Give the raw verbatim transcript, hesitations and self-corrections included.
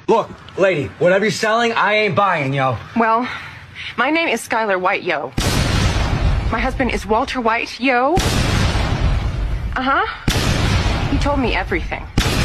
Look, lady, whatever you're selling, I ain't buying, yo. Well, my name is Skylar White, yo. My husband is Walter White, yo. Uh-huh. He told me everything.